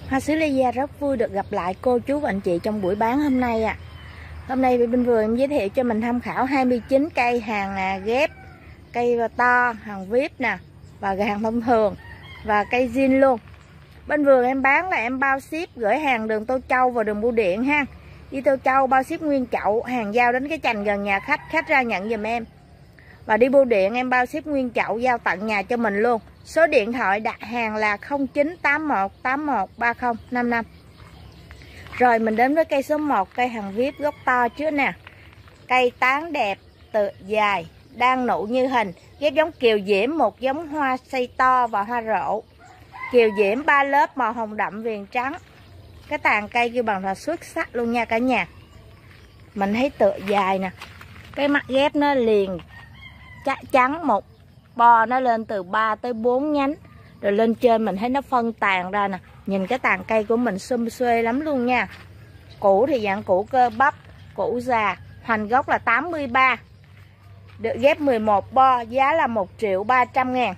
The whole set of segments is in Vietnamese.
Hoa Sứ Lê Gia rất vui được gặp lại cô chú và anh chị trong buổi bán hôm nay ạ. Hôm nay bên vườn em giới thiệu cho mình tham khảo 29 cây hàng ghép, cây to, hàng VIP nè, và hàng thông thường và cây zin luôn. Bên vườn em bán là em bao ship gửi hàng đường Tô Châu và đường Bưu Điện ha. Đi Tô Châu bao ship nguyên chậu, hàng giao đến cái chành gần nhà khách, khách ra nhận giùm em. Và đi Bưu Điện em bao ship nguyên chậu giao tận nhà cho mình luôn. Số điện thoại đặt hàng là 0981 81 3055. Rồi mình đến với cây số 1, cây hàng VIP gốc to trước nè. Cây tán đẹp, tự dài, đang nụ như hình, ghép giống kiều diễm, một giống hoa xây to và hoa rộ. Kiều diễm 3 lớp màu hồng đậm viền trắng. Cái tàn cây kêu bằng là xuất sắc luôn nha cả nhà. Mình thấy tựa dài nè. Cái mặt ghép nó liền chắc chắn, một bo nó lên từ 3 tới 4 nhánh. Rồi lên trên mình thấy nó phân tàn ra nè. Nhìn cái tàn cây của mình sum xuê lắm luôn nha. Củ thì dạng củ cơ bắp, củ già. Hoành gốc là 83. Được ghép 11 bo, giá là 1.300.000.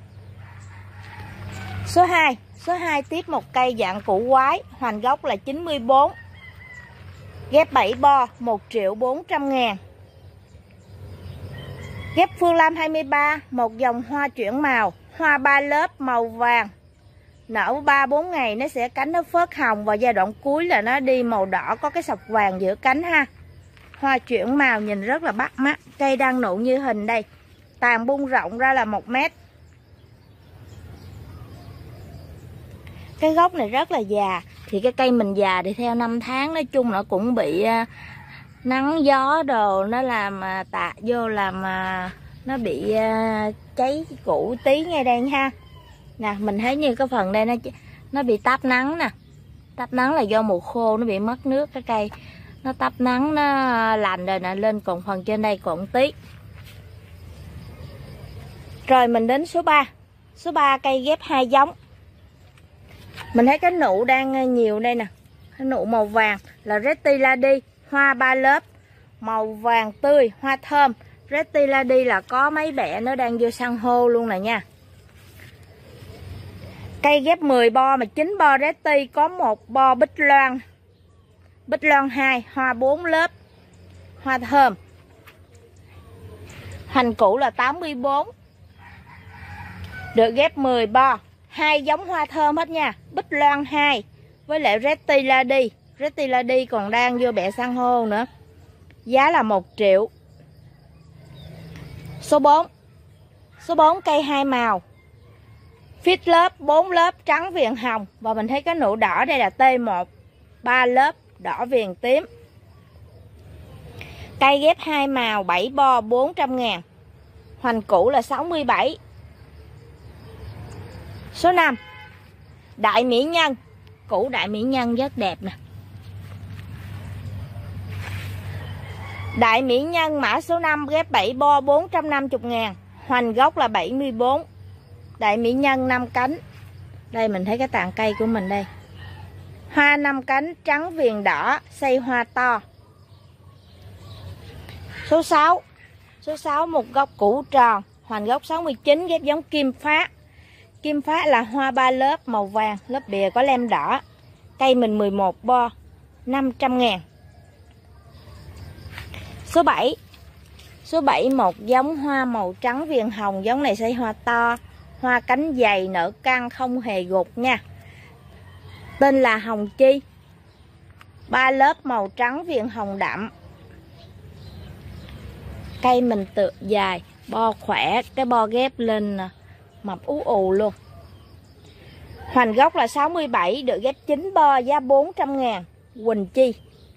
Số 2. Số 2 tiếp một cây dạng củ quái, hoành gốc là 94. Ghép 7 bo, 1.400.000. Ghép Phương Lam 23, một dòng hoa chuyển màu, hoa 3 lớp màu vàng. Nở 3-4 ngày nó sẽ cánh nó phớt hồng, và giai đoạn cuối là nó đi màu đỏ có cái sọc vàng giữa cánh ha. Hoa chuyển màu nhìn rất là bắt mắt, cây đang nụ như hình đây. Tàn bung rộng ra là 1 mét. Cái gốc này rất là già, thì cái cây mình già thì theo năm tháng nói chung nó cũng bị nắng gió đồ nó làm tạ vô, làm nó bị cháy củ tí ngay đây ha. Nè mình thấy như cái phần đây nó bị táp nắng nè. Táp nắng là do mùa khô nó bị mất nước, cái cây nó táp nắng nó lành rồi nè, lên còn phần trên đây còn tí. Rồi mình đến số 3. Số 3 cây ghép 2 giống. Mình thấy cái nụ đang nhiều đây nè. Cái nụ màu vàng là Reti Lady, hoa 3 lớp, màu vàng tươi, hoa thơm. Reti Lady là có mấy bẹ nó đang vô san hô luôn nè nha. Cây ghép 10 bo mà 9 bo Reti, có 1 bo Bích Loan. Bích Loan 2, hoa 4 lớp, hoa thơm. Hoành củ là 84. Được ghép 10 bo, 2 giống hoa thơm hết nha. Bích Loan 2 với lại Reti Lady. Reti Lady còn đang vô bẹ san hô nữa. Giá là 1 triệu. Số 4. Số 4 cây 2 màu. Fit lớp 4 lớp trắng viền hồng. Và mình thấy cái nụ đỏ đây là T1, 3 lớp đỏ viền tím. Cây ghép 2 màu 7 bo 400.000. Hoành củ là 67. Số 5. Đại Mỹ Nhân. Củ Đại Mỹ Nhân rất đẹp nè. Đại Mỹ Nhân mã số 5 ghép 7 bo 450.000. Hoành gốc là 74. Đại Mỹ Nhân 5 cánh. Đây mình thấy cái tàn cây của mình đây. Hoa 5 cánh trắng viền đỏ, xây hoa to. Số 6. Số 6 một gốc củ tròn, hoành gốc 69, ghép giống Kim Phát. Kim Phát là hoa 3 lớp màu vàng, lớp bìa có lem đỏ. Cây mình 11 bo, 500.000. Số 7. Số 7 một giống hoa màu trắng viền hồng, giống này xây hoa to, hoa cánh dày, nở căng, không hề gục nha. Tên là Hồng Chi. 3 lớp màu trắng viền hồng đậm. Cây mình tựa dài, bo khỏe, cái bo ghép lên mập ú ù luôn. Hoành gốc là 67, được ghép 9 bo, giá 400.000. Quỳnh Chi.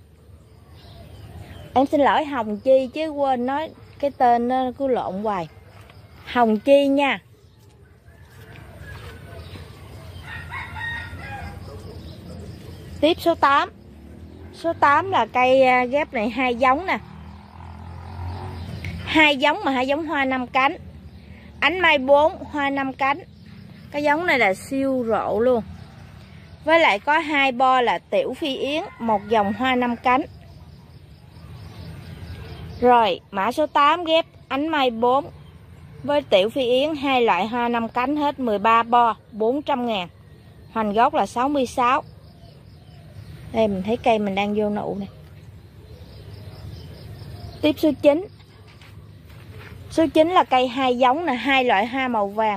Em xin lỗi Hồng Chi chứ quên nói cái tên nó cứ lộn hoài. Hồng Chi nha. Tiếp số 8. Số 8 là cây ghép này 2 giống nè. 2 giống mà 2 giống hoa 5 cánh. Ánh Mai 4, hoa 5 cánh. Cái giống này là siêu rộ luôn. Với lại có 2 bo là Tiểu Phi Yến, một dòng hoa 5 cánh. Rồi mã số 8 ghép Ánh Mai 4 với Tiểu Phi Yến, 2 loại hoa 5 cánh hết, 13 bo 400.000. Hoành gốc là 66. Đây mình thấy cây mình đang vô nụ này. Tiếp số 9. Số 9 là cây 2 giống nè, 2 loại hoa màu vàng.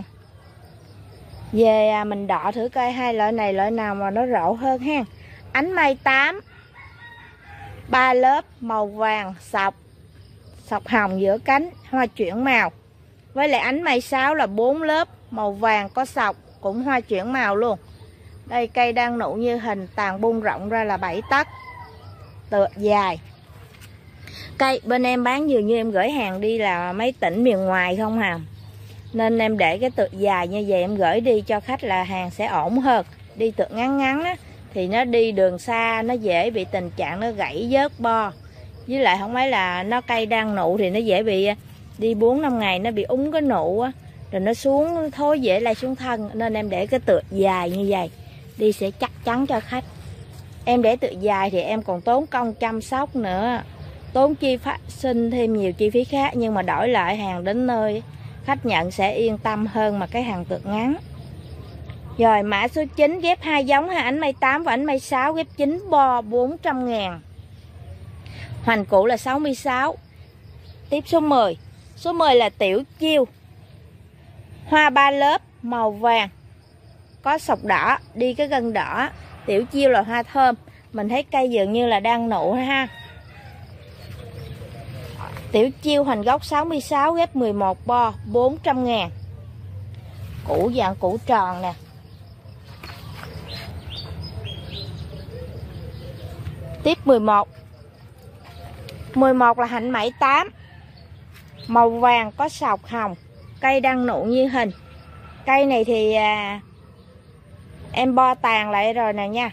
Về mình đọ thử coi 2 loại này loại nào mà nó rộ hơn ha. Ánh mây 8 3 lớp màu vàng sọc hồng giữa cánh, hoa chuyển màu. Với lại ánh mây 6 là 4 lớp màu vàng có sọc, cũng hoa chuyển màu luôn. Đây cây đang nụ như hình, tàn bung rộng ra là 7 tấc, tựa dài. Cây bên em bán dường như em gửi hàng đi là mấy tỉnh miền ngoài không hà, nên em để cái tựa dài như vậy em gửi đi cho khách là hàng sẽ ổn hơn. Đi tựa ngắn ngắn á, thì nó đi đường xa nó dễ bị tình trạng nó gãy vớt bo. Với lại không phải là nó cây đang nụ thì nó dễ bị đi 4-5 ngày nó bị úng cái nụ á, rồi nó xuống thối dễ lại xuống thân. Nên em để cái tựa dài như vậy đi sẽ chắc chắn cho khách. Em để tựa dài thì em còn tốn công chăm sóc nữa, tốn chi phát sinh thêm nhiều chi phí khác, nhưng mà đổi lại hàng đến nơi khách nhận sẽ yên tâm hơn mà cái hàng tựa ngắn. Rồi mã số 9 ghép 2 giống ha, ánh mây 8 và ánh mây 6 ghép 9 bo 400.000. Hoành củ là 66. Tiếp số 10. Số 10 là tiểu chiêu. Hoa 3 lớp màu vàng có sọc đỏ, đi cái gân đỏ. Tiểu chiêu là hoa thơm. Mình thấy cây dường như là đang nụ ha. Tiểu chiêu hoành gốc 66 ghép 11 bo 400.000. Củ dạng củ tròn nè. Tiếp 11. 11 là hạnh mẩy 8 màu vàng có sọc hồng, cây đang nụ như hình. Cây này thì em bo tàn lại rồi nè nha.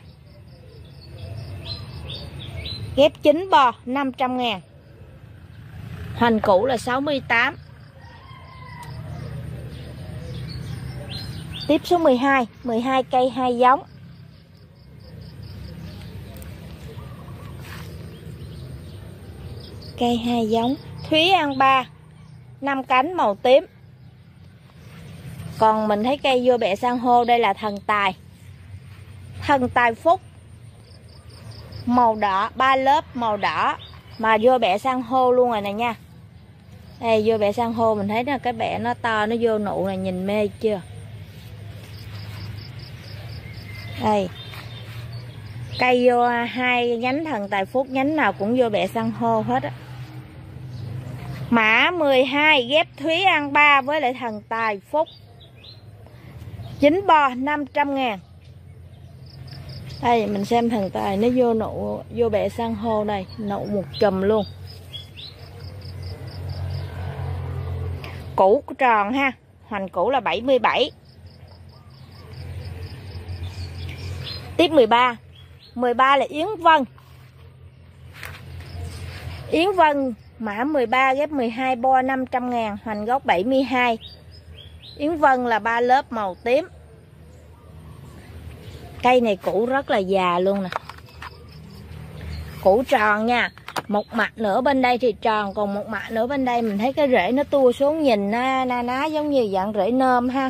Ghép 9 bo 500.000. Hoành củ là 68. Tiếp số 12. 12 cây 2 giống. Cây 2 giống Thúy An 3 5 cánh màu tím. Còn mình thấy cây vô bẹ san hô đây là thần tài. Thần tài phúc màu đỏ, 3 lớp màu đỏ mà vô bẹ san hô luôn rồi nè nha. Đây vô bẹ san hô mình thấy là cái bẹ nó to, nó vô nụ này, nhìn mê chưa. Đây cây vô 2 nhánh thần tài phúc, nhánh nào cũng vô bẹ san hô hết á. Mã 12 ghép Thúy An 3 với lại thần tài phúc 9 bo 500.000. Đây mình xem thần tài nó vô nụ, vô bẹ san hô đây, nụ một chùm luôn. Củ tròn ha, hoành củ là 77. Tiếp 13. 13 là Yến Vân. Yến Vân mã 13 ghép 12 bo 500.000, hoành gốc 72. Yến Vân là 3 lớp màu tím. Cây này củ rất là già luôn nè. Củ tròn nha. Một mặt nữa bên đây thì tròn, còn một mặt nữa bên đây mình thấy cái rễ nó tua xuống, nhìn na ná giống như dạng rễ nôm ha.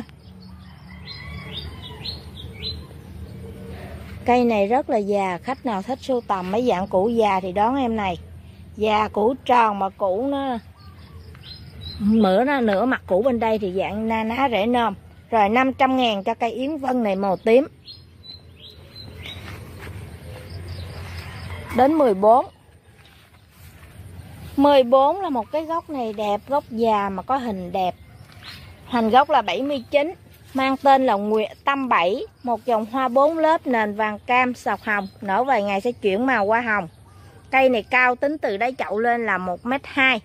Cây này rất là già, khách nào thích sưu tầm mấy dạng củ già thì đón em này. Già củ tròn mà củ nó nửa mặt củ bên đây thì dạng na ná rễ nôm. Rồi 500.000 cho cây Yến Vân này màu tím. Đến 14. 14 là một cái gốc này đẹp, gốc già mà có hình đẹp. Hoành gốc là 79, mang tên là Nguyệt Tâm 7, một dòng hoa 4 lớp nền vàng cam sọc hồng, nở vài ngày sẽ chuyển màu qua hồng. Cây này cao tính từ đáy chậu lên là 1m2.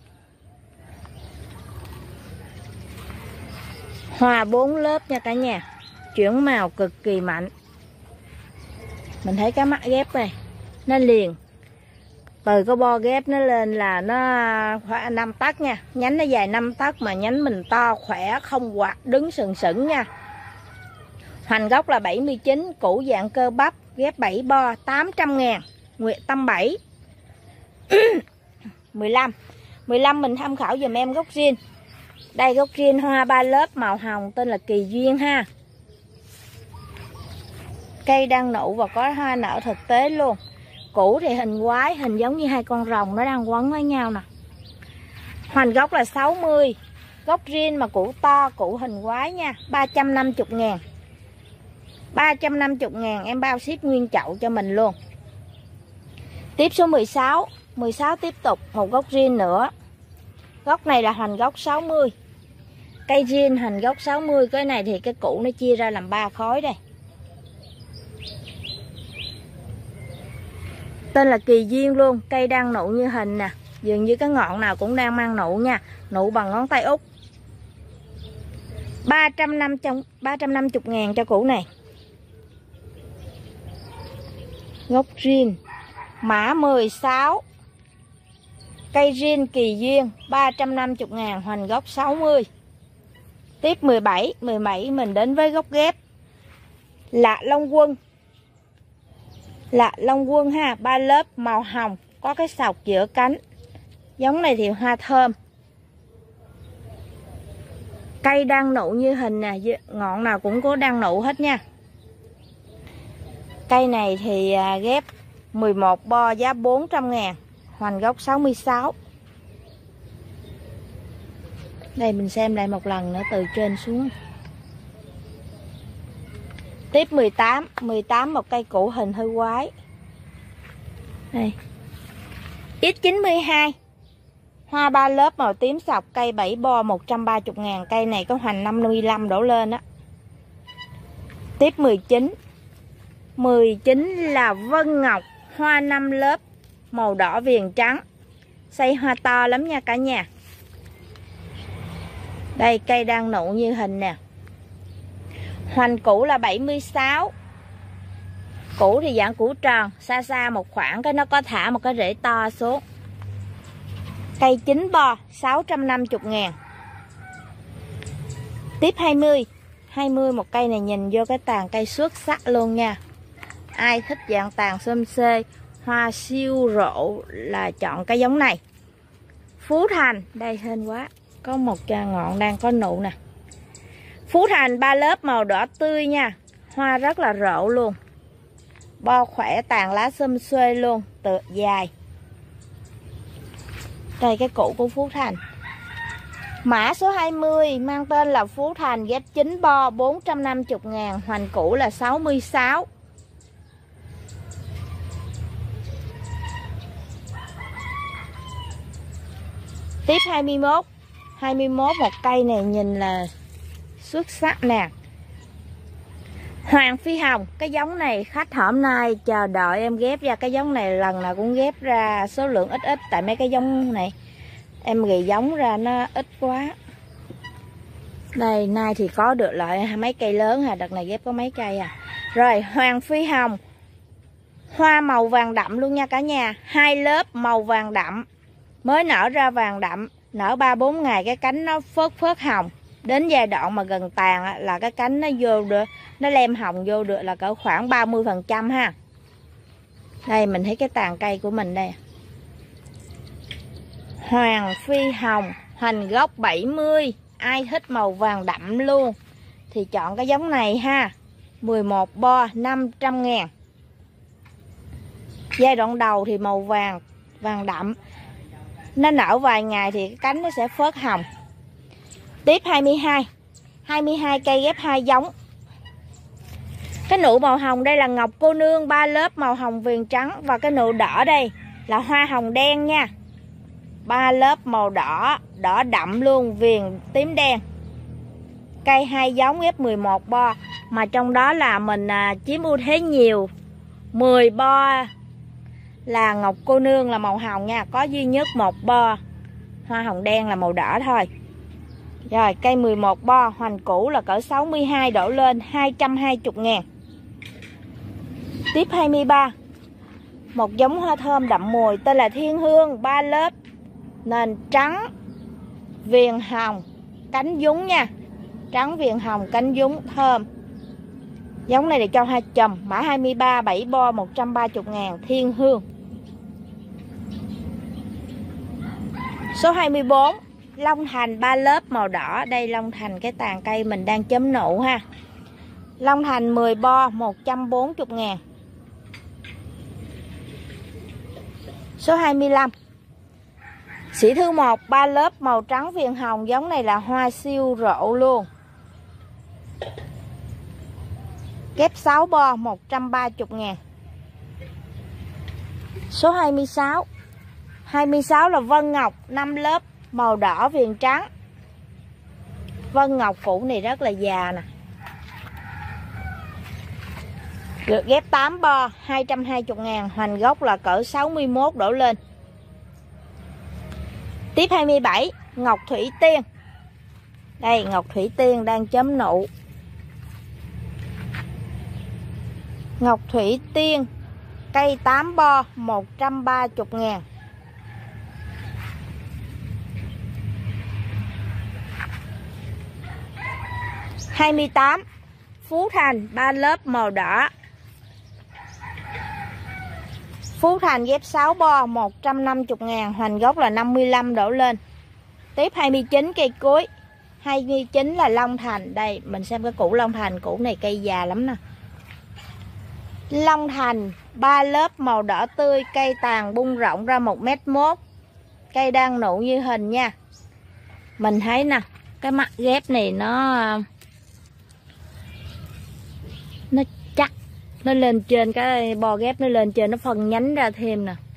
Hoa 4 lớp nha cả nhà, chuyển màu cực kỳ mạnh. Mình thấy cái mắt ghép này nó liền, từ cái bo ghép nó lên là nó khoảng 5 tấc nha. Nhánh nó dài 5 tấc mà nhánh mình to khỏe, không quạt, đứng sừng sững nha. Hoành gốc là 79, củ dạng cơ bắp, ghép 7 bo 800.000. Nguyệt Tâm 7. 15. 15 mình tham khảo dùm em gốc riêng. Đây gốc riêng hoa 3 lớp màu hồng tên là Kỳ Duyên ha. Cây đang nụ và có hoa nở thực tế luôn. Củ thì hình quái, hình giống như hai con rồng nó đang quấn với nhau nè. Hoành gốc là 60. Gốc riêng mà củ to, củ hình quái nha. 350.000. 350.000 em bao ship nguyên chậu cho mình luôn. Tiếp số 16. 16 tiếp tục một gốc riêng nữa. Gốc này là hoành gốc 60. Cây riêng hoành gốc 60. Cái này thì cái củ nó chia ra làm 3 khối đây. Tên là kỳ duyên luôn. Cây đang nụ như hình nè. Dường như cái ngọn nào cũng đang mang nụ nha. Nụ bằng ngón tay út. 350.000 cho củ này. Gốc riêng mã 16. Cây riêng kỳ duyên 350.000, hoành gốc 60. Tiếp 17. 17 mình đến với gốc ghép Lạ Long Quân. Lạ Long Quân ha, 3 lớp màu hồng, có cái sọc giữa cánh. Giống này thì hoa thơm. Cây đang nụ như hình nè, ngọn nào cũng có đang nụ hết nha. Cây này thì ghép 11 bo giá 400.000, hoành gốc 66. Đây mình xem lại một lần nữa từ trên xuống. Tiếp 18. 18 một cây củ hình hơi quái. Đây. X92. Hoa 3 lớp màu tím sọc, cây 7 bo 130.000. Cây này có hoành 55 đổ lên á. Tiếp 19. 19 là Vân Ngọc, hoa 5 lớp màu đỏ viền trắng. Xây hoa to lắm nha cả nhà. Đây cây đang nụ như hình nè. Hoành củ là 76. Củ thì dạng củ tròn, xa xa một khoảng cái nó có thả một cái rễ to xuống. Cây 9 bo 650.000. Tiếp 20. 20 một cây này nhìn vô cái tàn cây xuất sắc luôn nha. Ai thích dạng tàn xôm xê, hoa siêu rộ là chọn cái giống này. Phú Thành, đây hên quá, có một ngọn đang có nụ nè. Phú Thành 3 lớp màu đỏ tươi nha. Hoa rất là rộ luôn. Bo khỏe, tàn lá xum xuê luôn, tựa dài. Đây cái củ của Phú Thành. Mã số 20 mang tên là Phú Thành, ghép 9 bo 450.000, hoành củ là 66. Tiếp 21. 21 một cây này nhìn là xuất sắc nè. Hoàng Phi Hồng, cái giống này khách hôm nay chờ đợi em ghép ra cái giống này, lần nào cũng ghép ra số lượng ít ít, tại mấy cái giống này em ghi giống ra nó ít quá. Đây nay thì có được lại mấy cây lớn ha, đợt này ghép có mấy cây à. Rồi Hoàng Phi Hồng, hoa màu vàng đậm luôn nha cả nhà, 2 lớp màu vàng đậm, mới nở ra vàng đậm, nở 3-4 ngày cái cánh nó phớt hồng. Đến giai đoạn mà gần tàn là cái cánh nó vô được, nó lem hồng vô được là cỡ khoảng 30% ha. Đây mình thấy cái tàn cây của mình đây. Hoàng Phi Hồng, hoành gốc 70. Ai thích màu vàng đậm luôn thì chọn cái giống này ha. 11 bo 500.000. Giai đoạn đầu thì màu vàng đậm, nó nở vài ngày thì cái cánh nó sẽ phớt hồng. Tiếp 22. 22 cây ghép 2 giống. Cái nụ màu hồng đây là Ngọc Cô Nương, 3 lớp màu hồng viền trắng, và cái nụ đỏ đây là hoa hồng đen nha. 3 lớp màu đỏ, đỏ đậm luôn, viền tím đen. Cây 2 giống ghép 11 bo, mà trong đó là mình chiếm ưu thế nhiều. 10 bo là Ngọc Cô Nương là màu hồng nha, có duy nhất 1 bo hoa hồng đen là màu đỏ thôi. Rồi cây 11 bo, hoành củ là cỡ 62 đổ lên, 220.000. Tiếp 23. Một giống hoa thơm đậm mùi tên là Thiên Hương, 3 lớp, nền trắng, viền hồng, cánh dúng nha. Trắng viền hồng, cánh dúng, thơm. Giống này để cho hoa chùm, mã 23, 7 bo 130.000, Thiên Hương. Số 24. Long Thành, 3 lớp màu đỏ. Đây Long Thành cái tàn cây mình đang chấm nụ ha. Long Thành 10 bo 140.000. Số 25. Sĩ Thư 1 3 lớp màu trắng viền hồng, giống này là hoa siêu rộ luôn. Ghép 6 bo 130.000. Số 26. 26 là Vân Ngọc 5 lớp màu đỏ viền trắng. Vân Ngọc cũ này rất là già nè. Được ghép 8 bo 220.000, hoành gốc là cỡ 61 đổ lên. Tiếp 27, Ngọc Thủy Tiên. Đây, Ngọc Thủy Tiên đang chấm nụ. Ngọc Thủy Tiên cây 8 bo 130.000. Số 28, Phú Thành 3 lớp màu đỏ. Phú Thành ghép 6 bo 150.000, hoành gốc là 55 đổ lên. Tiếp 29, cây cuối. 29 là Long Thành. Đây, mình xem cái củ Long Thành. Củ này cây già lắm nè. Long Thành 3 lớp màu đỏ tươi, cây tàn bung rộng ra 1m1. Cây đang nụ như hình nha. Mình thấy nè, cái mặt ghép này nó chắc. Nó lên trên, cái bo ghép nó lên trên, nó phân nhánh ra thêm nè.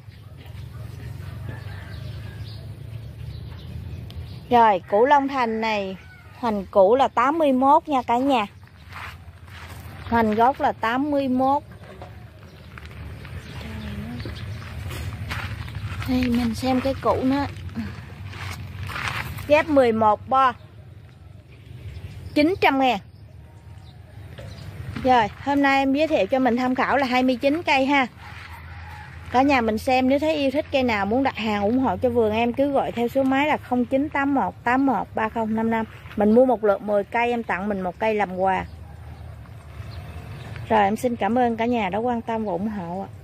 Rồi, củ Long Thành này hoành củ là 81 nha cả nhà. Hoành gốc là 81. Đây mình xem cái củ nó. Ghép 11 bo 900.000. Rồi, hôm nay em giới thiệu cho mình tham khảo là 29 cây ha. Cả nhà mình xem, nếu thấy yêu thích cây nào muốn đặt hàng ủng hộ cho vườn em, cứ gọi theo số máy là 0981 81 3055. Mình mua một lượt 10 cây, em tặng mình một cây làm quà. Rồi em xin cảm ơn cả nhà đã quan tâm và ủng hộ ạ.